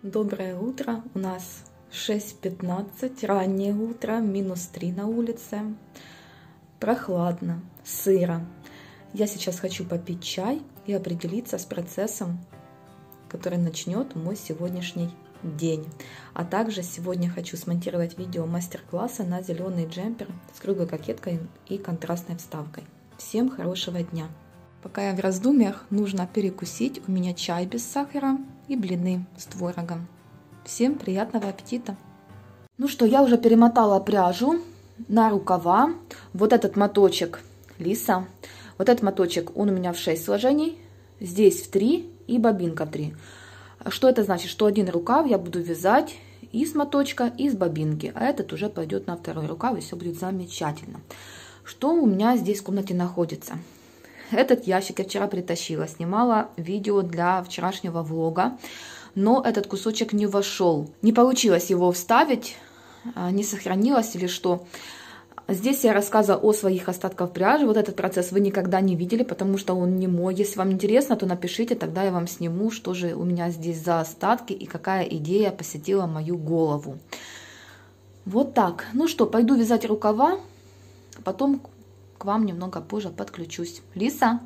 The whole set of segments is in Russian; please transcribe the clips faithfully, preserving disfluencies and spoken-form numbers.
Доброе утро, у нас шесть пятнадцать, раннее утро, минус три на улице, прохладно, сыро. Я сейчас хочу попить чай и определиться с процессом, который начнет мой сегодняшний день. А также сегодня хочу смонтировать видео мастер-класса на зеленый джемпер с круглой кокеткой и контрастной вставкой. Всем хорошего дня! Пока я в раздумьях, нужно перекусить. У меня чай без сахара и блины с творогом. Всем приятного аппетита! Ну что, я уже перемотала пряжу на рукава. Вот этот моточек лиса. Вот этот моточек, он у меня в шесть сложений. Здесь в три и бобинка в три. Что это значит? Что один рукав я буду вязать и с моточка, и с бобинки. А этот уже пойдет на второй рукав, и все будет замечательно. Что у меня здесь в комнате находится? Этот ящик я вчера притащила, снимала видео для вчерашнего влога, но этот кусочек не вошел. Не получилось его вставить, не сохранилось или что. Здесь я рассказывала о своих остатках пряжи. Вот этот процесс вы никогда не видели, потому что он не мой. Если вам интересно, то напишите, тогда я вам сниму, что же у меня здесь за остатки и какая идея посетила мою голову. Вот так. Ну что, пойду вязать рукава, потом к вам немного позже подключусь. Лиса!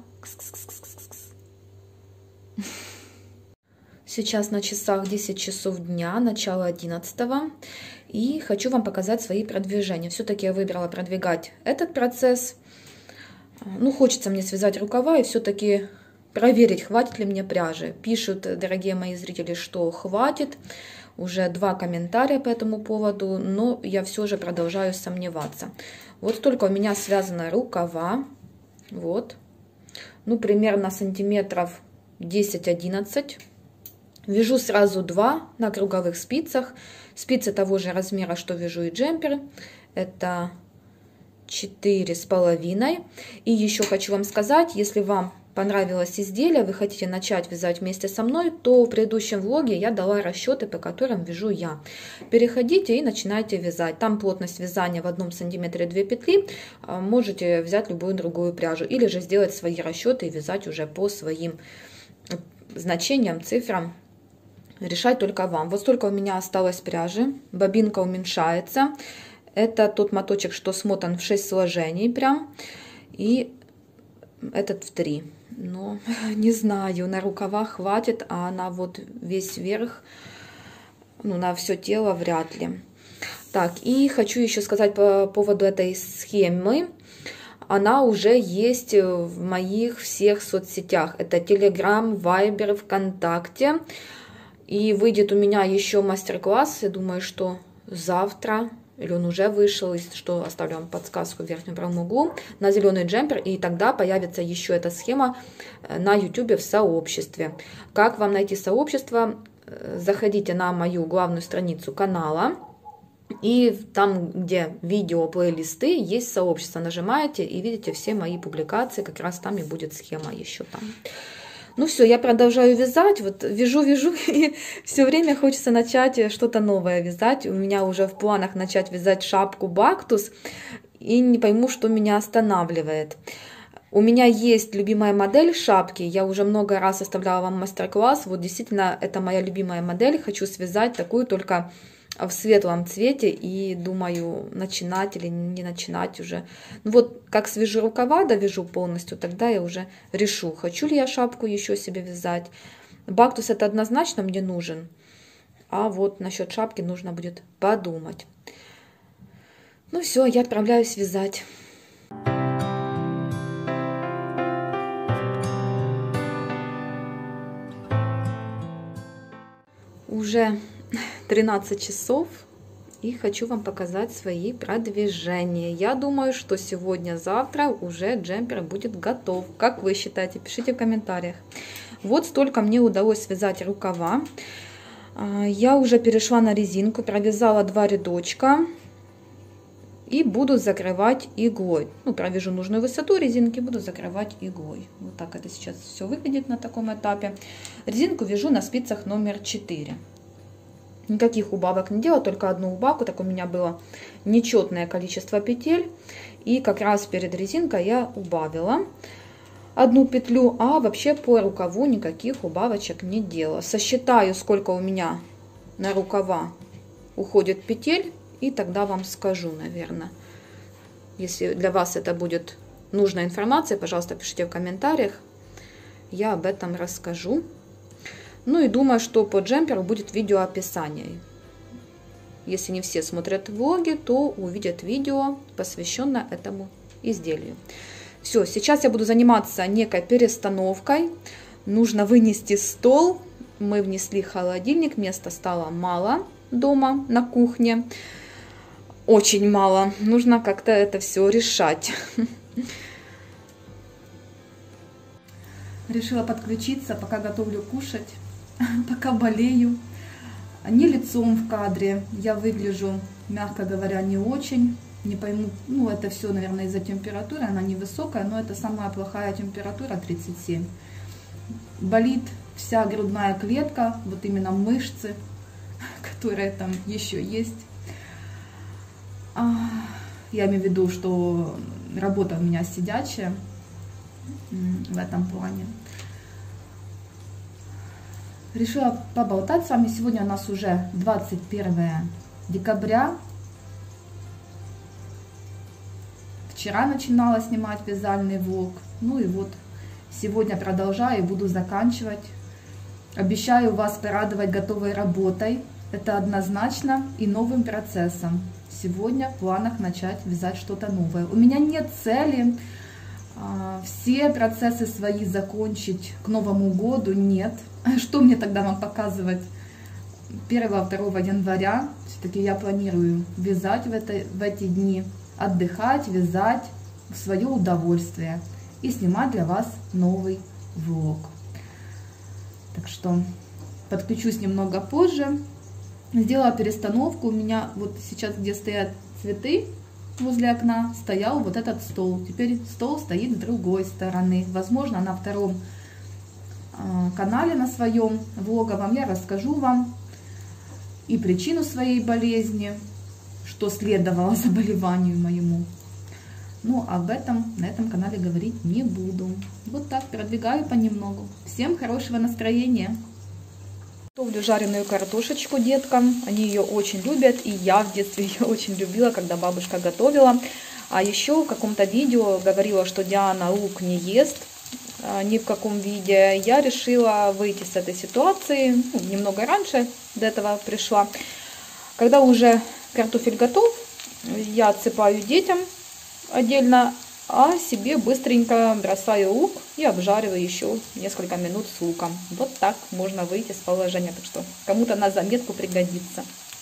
Сейчас на часах десять часов дня, начало одиннадцатого. И хочу вам показать свои продвижения. Все-таки я выбрала продвигать этот процесс. Ну, хочется мне связать рукава и все-таки проверить, хватит ли мне пряжи. Пишут, дорогие мои зрители, что хватит. Уже два комментария по этому поводу, но я все же продолжаю сомневаться. Вот столько у меня связано рукава. Вот. Ну, примерно сантиметров десять-одиннадцать. Вяжу сразу два на круговых спицах. Спицы того же размера, что вяжу и джемпер. Это четыре с половиной. И еще хочу вам сказать, если вам понравилось изделие, вы хотите начать вязать вместе со мной, то в предыдущем влоге я дала расчеты, по которым вяжу я. Переходите и начинайте вязать. Там плотность вязания в одном сантиметре две петли. Можете взять любую другую пряжу. Или же сделать свои расчеты и вязать уже по своим значениям, цифрам. Решать только вам. Вот столько у меня осталось пряжи. Бобинка уменьшается. Это тот моточек, что смотан в шесть сложений прям. И этот в три. Но не знаю, на рукавах хватит, а на вот весь верх, ну, на все тело вряд ли. Так, и хочу еще сказать по поводу этой схемы. Она уже есть в моих всех соцсетях. Это Telegram, Viber, ВКонтакте. И выйдет у меня еще мастер-класс. Я думаю, что завтра, или он уже вышел, что оставлю вам подсказку в верхнем правом углу, на зеленый джемпер. И тогда появится еще эта схема на YouTube в сообществе. Как вам найти сообщество? Заходите на мою главную страницу канала. И там, где видео, плейлисты, есть сообщество. Нажимаете и видите все мои публикации. Как раз там и будет схема еще там. Ну все, я продолжаю вязать. Вот вяжу, вяжу, и все время хочется начать что-то новое вязать. У меня уже в планах начать вязать шапку бактус. И не пойму, что меня останавливает. У меня есть любимая модель шапки. Я уже много раз оставляла вам мастер-класс. Вот действительно, это моя любимая модель. Хочу связать такую, только в светлом цвете, и думаю, начинать или не начинать уже. Ну вот, как свяжу рукава, довяжу полностью, тогда я уже решу, хочу ли я шапку еще себе вязать. Бактус это однозначно мне нужен, а вот насчет шапки нужно будет подумать. Ну все, я отправляюсь вязать. Уже тринадцать часов, и хочу вам показать свои продвижения. Я думаю, что сегодня-завтра уже джемпер будет готов. Как вы считаете? Пишите в комментариях. Вот столько мне удалось связать рукава. Я уже перешла на резинку, провязала два рядочка и буду закрывать иглой. Ну, провяжу нужную высоту резинки, буду закрывать иглой. Вот так это сейчас все выглядит на таком этапе. Резинку вяжу на спицах номер четыре. Никаких убавок не делала, только одну убавку. Так у меня было нечетное количество петель. И как раз перед резинкой я убавила одну петлю. А вообще по рукаву никаких убавочек не делала. Сосчитаю, сколько у меня на рукава уходит петель, и тогда вам скажу, наверное. Если для вас это будет нужная информация, пожалуйста, пишите в комментариях. Я об этом расскажу. Ну и думаю, что по джемперу будет видеоописание. Если не все смотрят влоги, то увидят видео, посвященное этому изделию. Все, сейчас я буду заниматься некой перестановкой. Нужно вынести стол. Мы внесли холодильник, места стало мало дома на кухне. Очень мало. Нужно как-то это все решать. Решила подключиться, пока готовлю кушать, пока болею. Не лицом в кадре. Я выгляжу, мягко говоря, не очень. Не пойму, ну это все, наверное, из-за температуры. Она невысокая, но это самая плохая температура, тридцать семь. Болит вся грудная клетка, вот именно мышцы, которые там еще есть. Я имею в виду, что работа у меня сидячая в этом плане. Решила поболтать с вами. Сегодня у нас уже двадцать первое декабря. Вчера начинала снимать вязальный влог. Ну и вот сегодня продолжаю и буду заканчивать. Обещаю вас порадовать готовой работой. Это однозначно и новым процессом. Сегодня в планах начать вязать что-то новое. У меня нет цели все процессы свои закончить к Новому году. Нет. Что мне тогда вам показывать первого-второго января? Все-таки я планирую вязать в, это, в эти дни, отдыхать, вязать в свое удовольствие и снимать для вас новый влог. Так что подключусь немного позже. Сделала перестановку. У меня вот сейчас, где стоят цветы возле окна, стоял вот этот стол. Теперь стол стоит с другой стороны. Возможно, на втором канале, на своем влоговом, я расскажу вам и причину своей болезни, что следовало заболеванию моему. Ну, об этом на этом канале говорить не буду. Вот так, продвигаю понемногу. Всем хорошего настроения. Готовлю жареную картошечку деткам. Они ее очень любят, и я в детстве ее очень любила, когда бабушка готовила. А еще в каком-то видео говорила, что Диана лук не ест ни в каком виде. Я решила выйти с этой ситуации. Ну, немного раньше до этого пришла. Когда уже картофель готов, я отсыпаю детям отдельно, а себе быстренько бросаю лук и обжариваю еще несколько минут с луком. Вот так можно выйти с положения. Так что кому-то на заметку пригодится.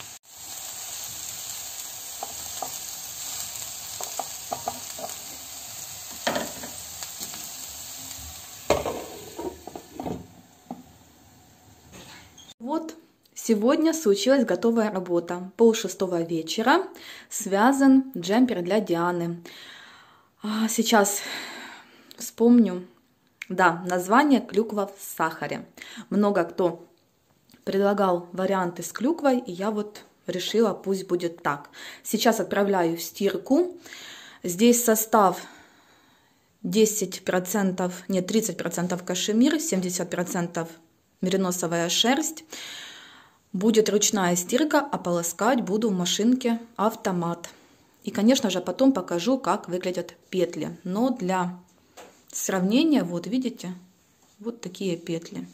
Вот. Сегодня случилась готовая работа. Пол шестого вечера. Связан джемпер для Дианы. Сейчас вспомню. Да, название клюква в сахаре. Много кто предлагал варианты с клюквой, и я вот решила, пусть будет так. Сейчас отправляю в стирку. Здесь состав десять процентов, нет, тридцать процентов кашемир, семьдесят процентов мериносовая шерсть. Будет ручная стирка, а полоскать буду в машинке автомат. И, конечно же, потом покажу, как выглядят петли. Но для сравнения, вот видите, вот такие петли.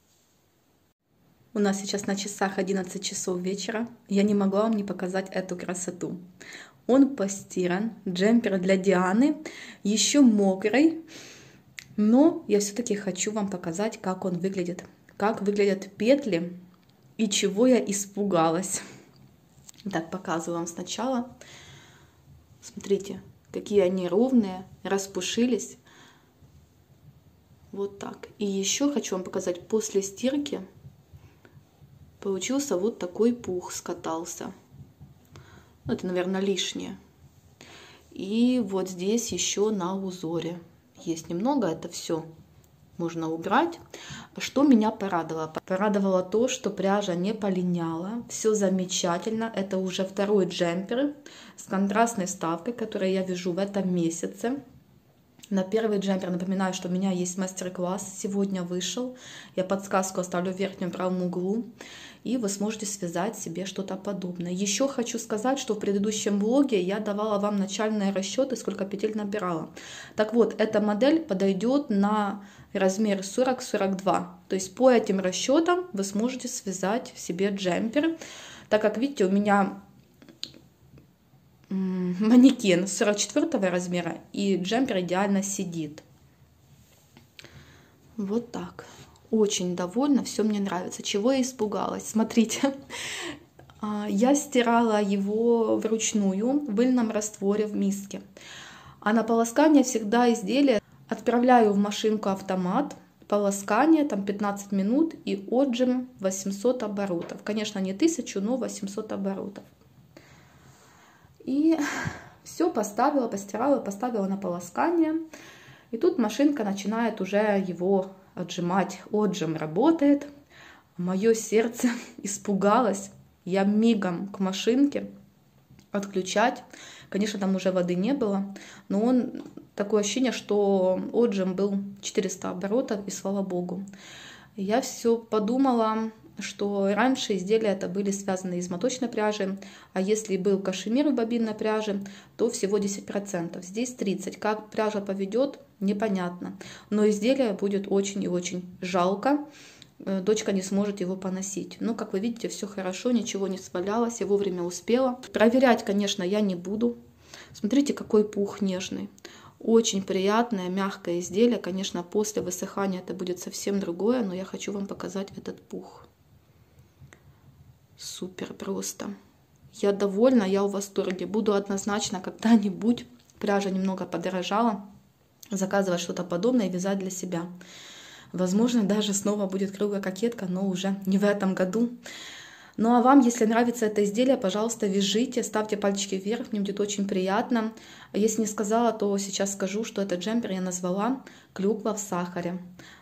У нас сейчас на часах одиннадцать часов вечера. Я не могла вам не показать эту красоту. Он постиран, джемпер для Дианы, еще мокрый. Но я все-таки хочу вам показать, как он выглядит. Как выглядят петли. И чего я испугалась. Так, показываю вам сначала. Смотрите, какие они ровные, распушились. Вот так. И еще хочу вам показать, после стирки получился вот такой пух, скатался. Это, наверное, лишнее. И вот здесь еще на узоре есть немного, это все можно убрать. Что меня порадовало? Порадовало то, что пряжа не полиняла. Все замечательно. Это уже второй джемпер с контрастной вставкой, который я вяжу в этом месяце. На первый джемпер напоминаю, что у меня есть мастер-класс, сегодня вышел. Я подсказку оставлю в верхнем правом углу, и вы сможете связать себе что-то подобное. Еще хочу сказать, что в предыдущем блоге я давала вам начальные расчеты, сколько петель набирала. Так вот, эта модель подойдет на размер сорок сорок два. То есть по этим расчетам вы сможете связать себе джемпер. Так как видите, у меня манекен сорок четвёртого размера, и джемпер идеально сидит. Вот так. Очень довольна, все мне нравится. Чего я испугалась? Смотрите, я стирала его вручную в мыльном растворе в миске. А на полоскание всегда изделие отправляю в машинку автомат. Полоскание там пятнадцать минут и отжим восемьсот оборотов. Конечно, не тысячу, но восемьсот оборотов. И все поставила, постирала, поставила на полоскание. И тут машинка начинает уже его отжимать. Отжим работает. Мое сердце испугалось. Я мигом к машинке отключать. Конечно, там уже воды не было. Но он такое ощущение, что отжим был четыреста оборотов, и слава богу. Я все подумала, что раньше изделия это были связаны из моточной пряжи, а если был кашемир в бобинной пряже, то всего десять процентов. Здесь тридцать процентов. Как пряжа поведет, непонятно. Но изделие будет очень и очень жалко. Дочка не сможет его поносить. Но, как вы видите, все хорошо, ничего не свалялось, я вовремя успела. Проверять, конечно, я не буду. Смотрите, какой пух нежный. Очень приятное, мягкое изделие. Конечно, после высыхания это будет совсем другое, но я хочу вам показать этот пух. Супер просто. Я довольна, я в восторге. Буду однозначно когда-нибудь, пряжа немного подорожала, заказывать что-то подобное и вязать для себя. Возможно, даже снова будет круглая кокетка, но уже не в этом году. Ну а вам, если нравится это изделие, пожалуйста, вяжите, ставьте пальчики вверх, мне будет очень приятно. Если не сказала, то сейчас скажу, что этот джемпер я назвала «Клюква в сахаре».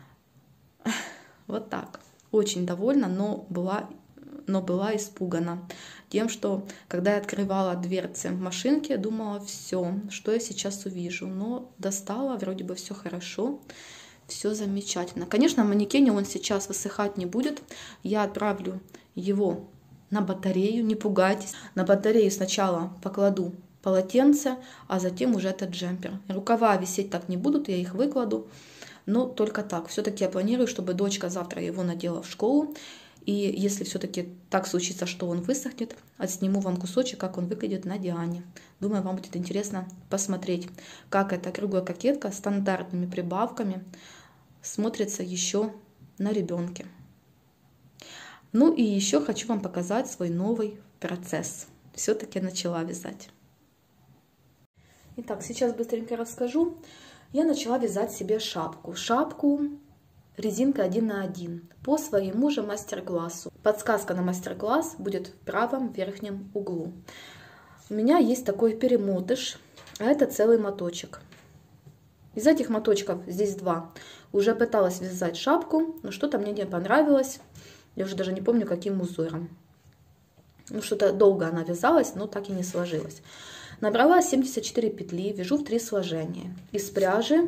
Вот так. Очень довольна, но была... но была испугана тем, что когда я открывала дверцы в машинке, думала, все, что я сейчас увижу. Но достала, вроде бы все хорошо, все замечательно. Конечно, на манекене он сейчас высыхать не будет. Я отправлю его на батарею, не пугайтесь. На батарею сначала покладу полотенце, а затем уже этот джемпер. Рукава висеть так не будут, я их выкладу, но только так. Все-таки я планирую, чтобы дочка завтра его надела в школу. И если все-таки так случится, что он высохнет, отсниму вам кусочек, как он выглядит на Диане. Думаю, вам будет интересно посмотреть, как эта круглая кокетка с стандартными прибавками смотрится еще на ребенке. Ну и еще хочу вам показать свой новый процесс. Все-таки начала вязать. Итак, сейчас быстренько расскажу. Я начала вязать себе шапку. Шапку резинка один на один по своему же мастер-классу. Подсказка на мастер-класс будет в правом верхнем углу. У меня есть такой перемотыш, а это целый моточек. Из этих моточков, здесь два, уже пыталась вязать шапку, но что-то мне не понравилось. Я уже даже не помню, каким узором. Ну, что-то долго она вязалась, но так и не сложилось. Набрала семьдесят четыре петли, вяжу в три сложения. Из пряжи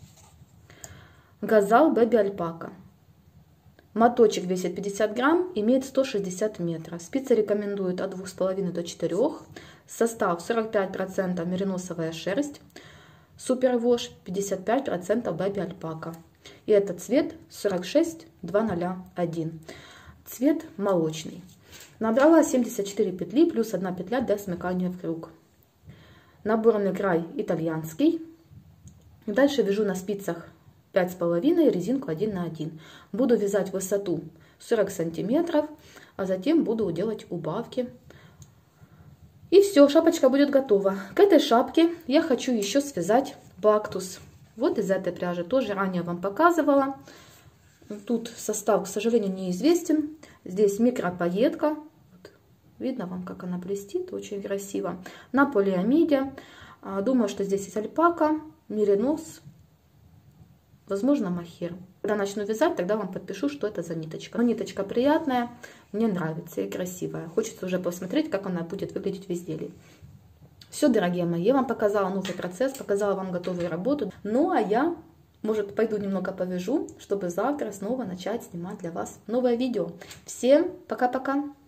Газал Бэби Альпака. Моточек весит пятьдесят грамм, имеет сто шестьдесят метров. Спицы рекомендуют от двух с половиной до четырёх. Состав сорок пять процентов мериносовая шерсть. Супервош пятьдесят пять процентов Бэби Альпака. И этот цвет сорок шесть две ноль один. Цвет молочный. Набрала семьдесят четыре петли плюс одна петля для смыкания в круг. Наборный край итальянский. Дальше вяжу на спицах пять с половиной, резинку один на один. Буду вязать высоту сорок сантиметров, а затем буду делать убавки. И все, шапочка будет готова. К этой шапке я хочу еще связать бактус. Вот из этой пряжи, тоже ранее вам показывала. Тут состав, к сожалению, неизвестен. Здесь микропаетка. Вот. Видно вам, как она блестит, очень красиво. На полиамиде. Думаю, что здесь есть альпака, меринос, возможно, мохер. Когда начну вязать, тогда вам подпишу, что это за ниточка. Но ниточка приятная, мне нравится и красивая. Хочется уже посмотреть, как она будет выглядеть в изделии. Все, дорогие мои, я вам показала новый процесс, показала вам готовую работу. Ну, а я, может, пойду немного повяжу, чтобы завтра снова начать снимать для вас новое видео. Всем пока-пока!